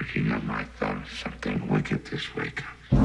working up my thought of something wicked this week.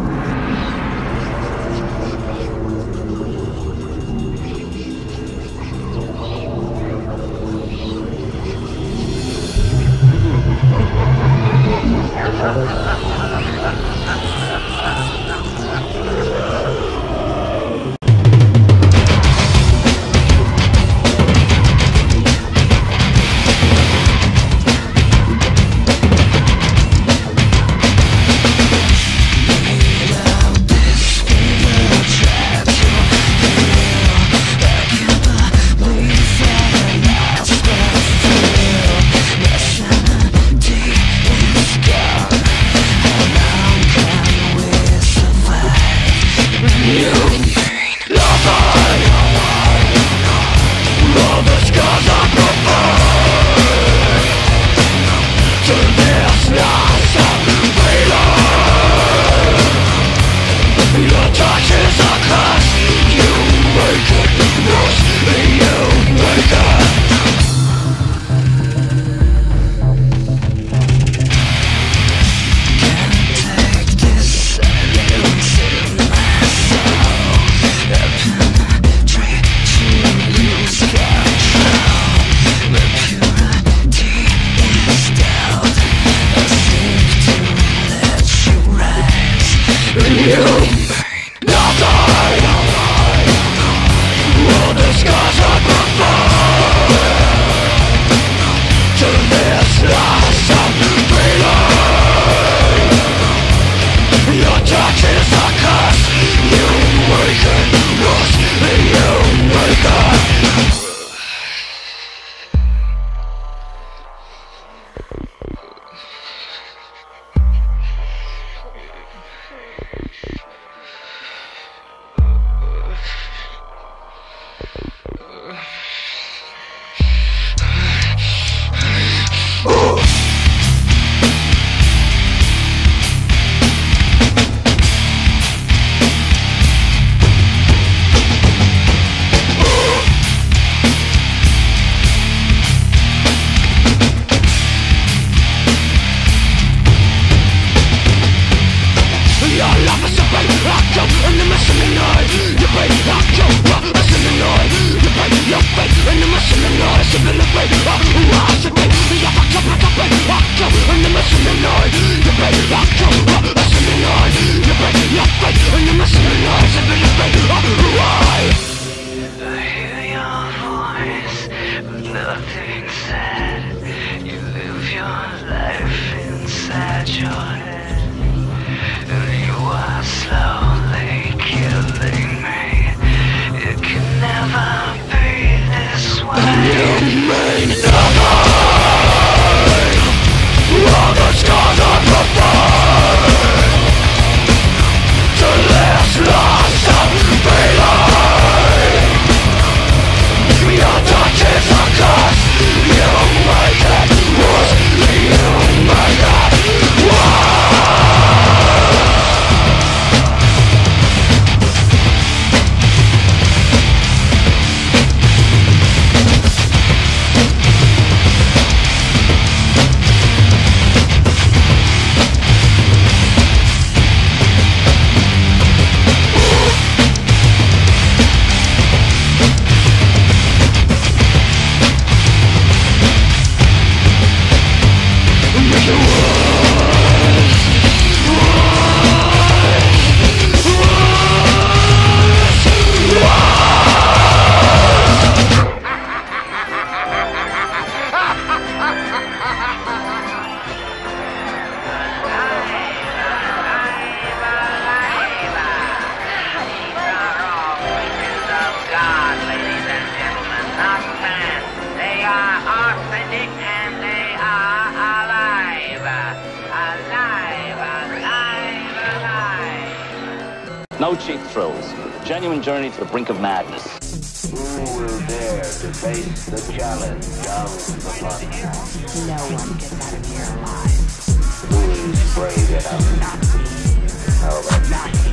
No cheap thrills. Genuine journey to the brink of madness. Who will dare to face the challenge of the body? No one gets out of here alive. Who is brave enough? Not me. How about you?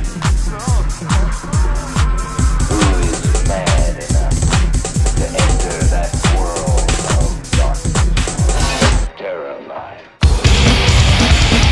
Who is mad enough to enter that world of darkness? Terror line.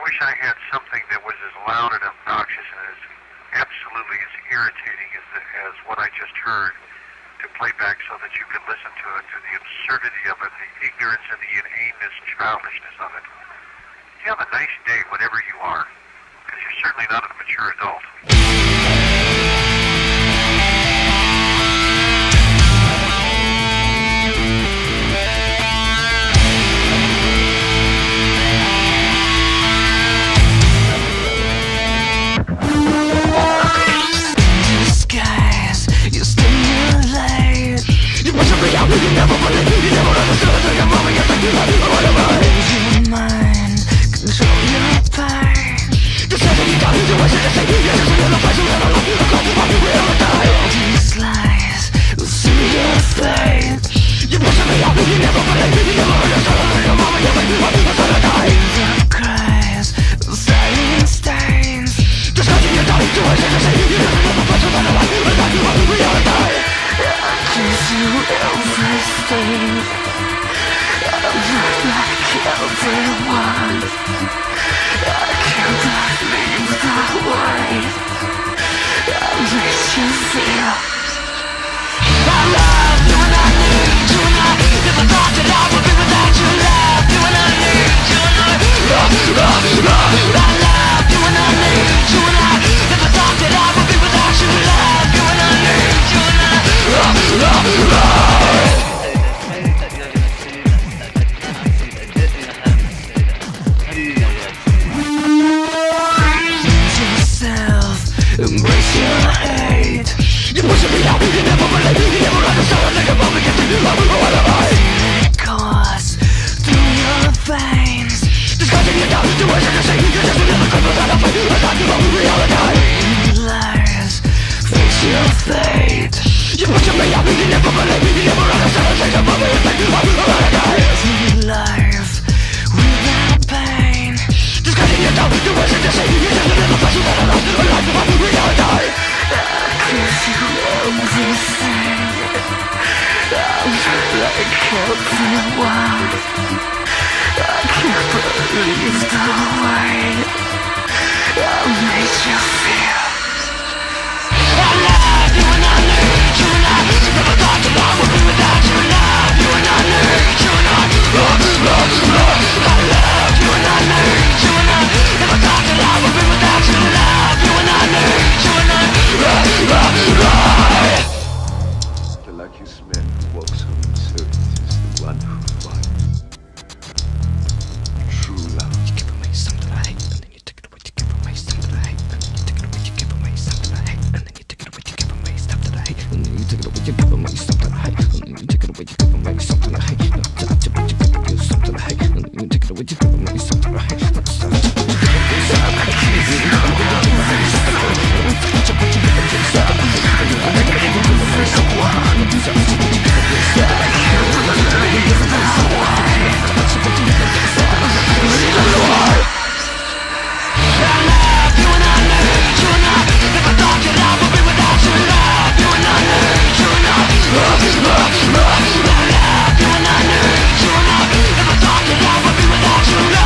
wish I had something that was as loud and obnoxious and as absolutely as irritating as what I just heard to play back so that you could listen to it, to the absurdity of it, the ignorance and the inaneness, childishness of it. You have a nice day, whatever you are, because you're certainly not a mature adult. You never believe, you never understood till your mama gets like you like what am I? Your mind, control your pain. The second you die, you wish to say you're just another place you never love. You look like you want to will or die. All these lies will see your fate. You're pushing me out, you never believe, you never understood till your mama gets like you like what's gonna die. The cries, the silent stains. The second you die, you wish to say you're just another place you never love. You look like you want to will or die. Gives you everything. I'm not like everyone. I can't believe the way I made you feel. I love you and I need you and I never thought that I would be without you. Love you and I need you and I love you and I need you and I never thought that I would be without you. Love you and I need you and I embrace your hate. You're pushing me out, you never believe, you never understand. I think I'm only getting you love, what am I? It course through your veins. Disgusting you down, you wish to say you're just another criminal that I fight. I thought you were reality. Lies, face your fate. You're pushing me out, you never believe, you never understand. I think I'm only getting you love, what am I? Life without pain. Disgusting you down, you wish to say you're just another person that I love. I like to find reality. Give you everything. I'm like everyone. I can't believe the way I made you feel. I love you and I need you and I never thought that I would be without you. Love you and I need you and I love you and I need you and I never thought that I would be without you. Love you and I need you and I The luckiest man who walks on this earth is the one who finds true love. You give away something I hate, and then you take it away. You give away something I hate, and then you take it away. You give away something I hate, and then you take it away. You give away something I hate, and then you take it away. You give away something I hate, and then you take it away. You give away something I hate. No time to wait. You give away something I hate, and then you take it away. You give away something I hate. No time to wait. Love you and I need you and I never thought that I would be without you.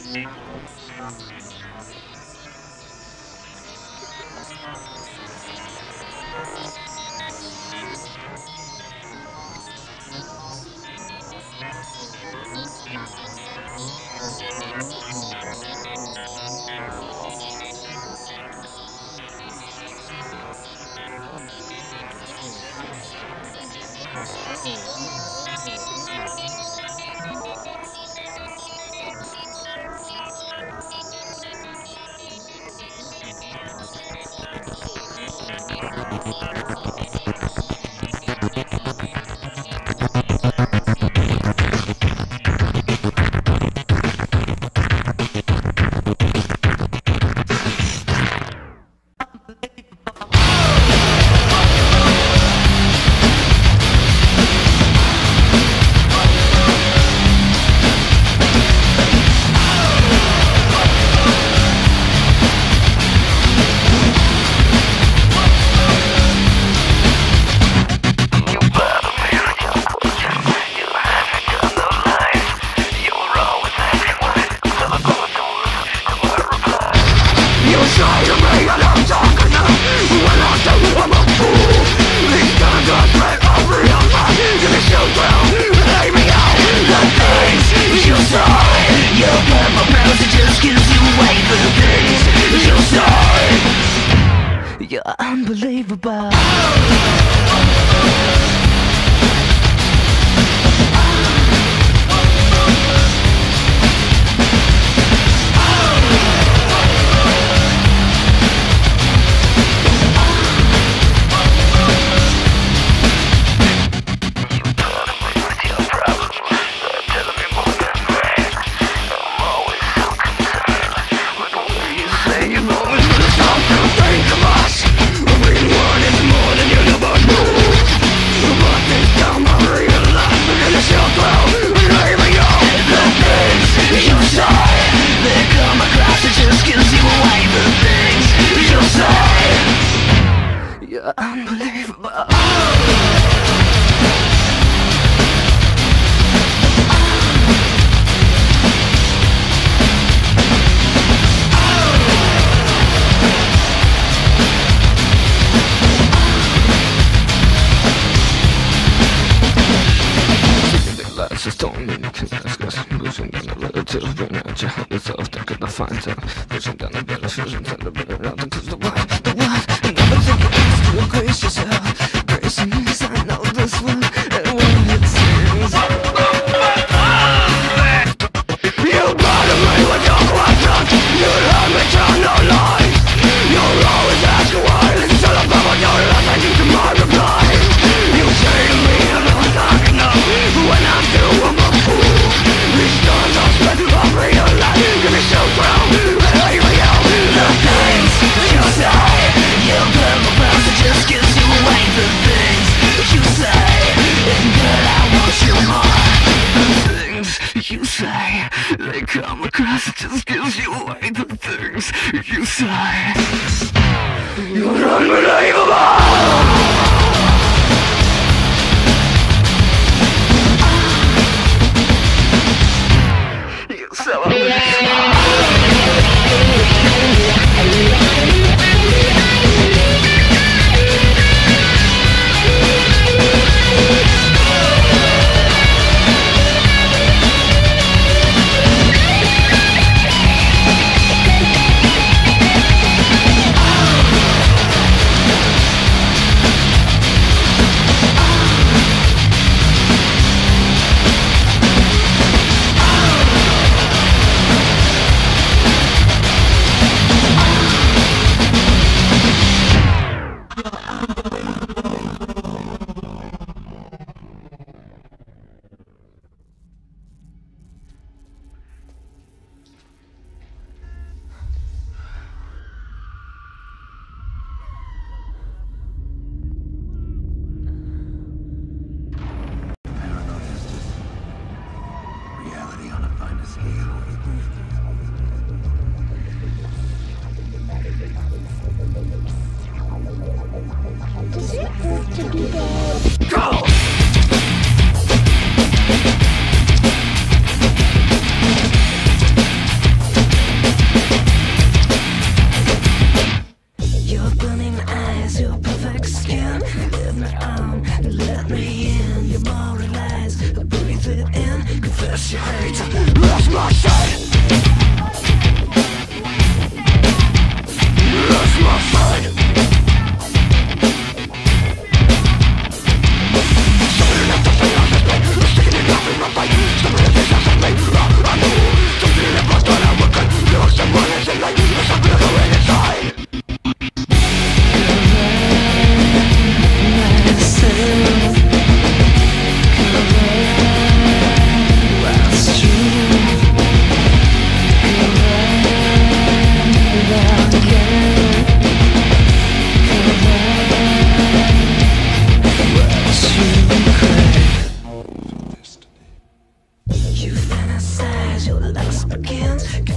You're unbelievable. You're unbelievable. Just don't mean to discuss pushing down the letter to bring out your hand yourself that could not find time pushing down the better fusion tend to bring around and cause the what and never think it's to grace yourself grace means I know this one and when it seems you gotta me with your questions you have me tell no lies you're always asking why instead of about your life I need to my reply you say to me I'm not talking enough when I'm through I'm a fool these times I've spent all real life give me so ground and I hear you the things you say you burn my blouse it just gives you away the things you say and that I want you more the things you say they come across it just gives you away the things you say you're unbelievable.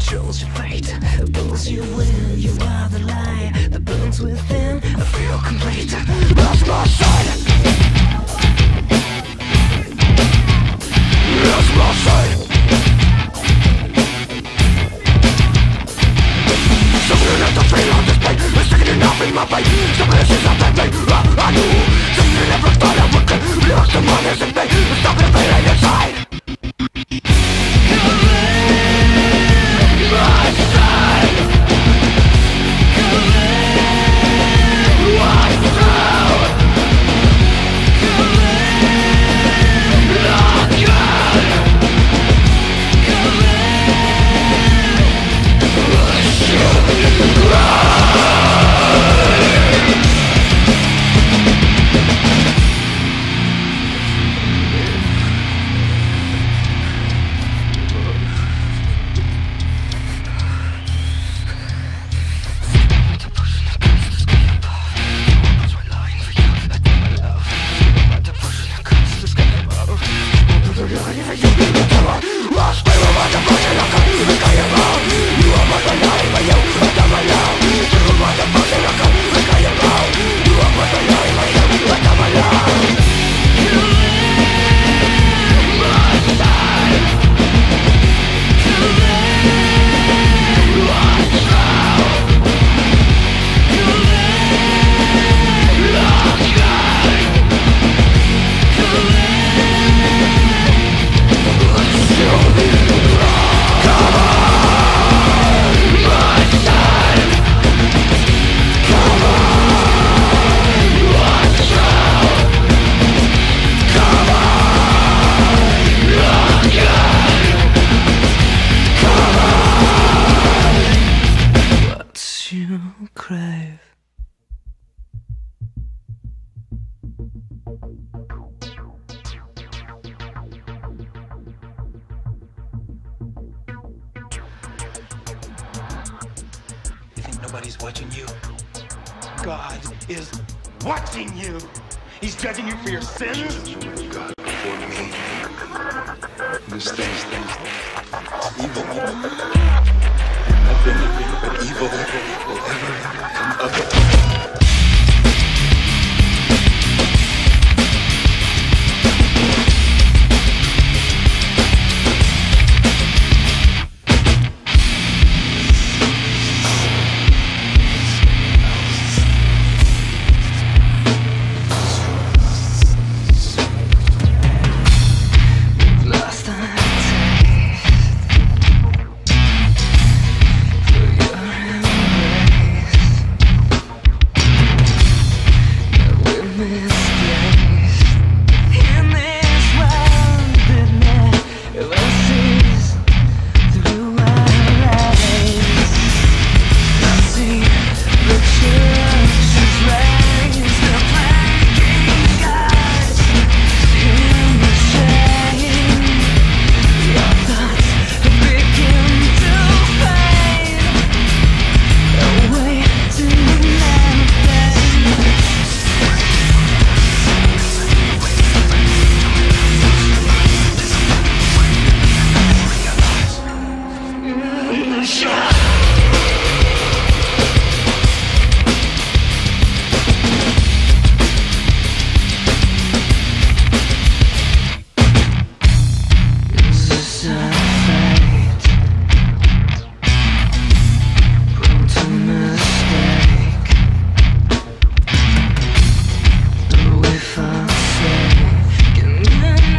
controls your fate, pulls you in. You are the lie that burns within. I feel complete. That's my side. That's my side. Something at the feel of this pain is sticking enough in my brain. Some issues I've been made. I knew something I never thought I would get. Lost the money in me. Stop the feeling inside. Nobody's watching you. God is watching you. He's judging you for your sins. God before me. This thing's evil. Nothing but evil will ever come of it.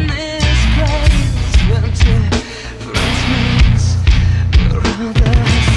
Difference means we're all the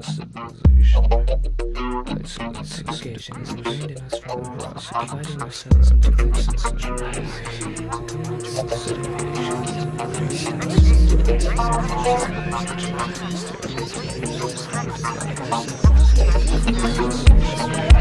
civilization. Isolated segregation is ingrained in us from the rust, dividing ourselves into cliques and social groups.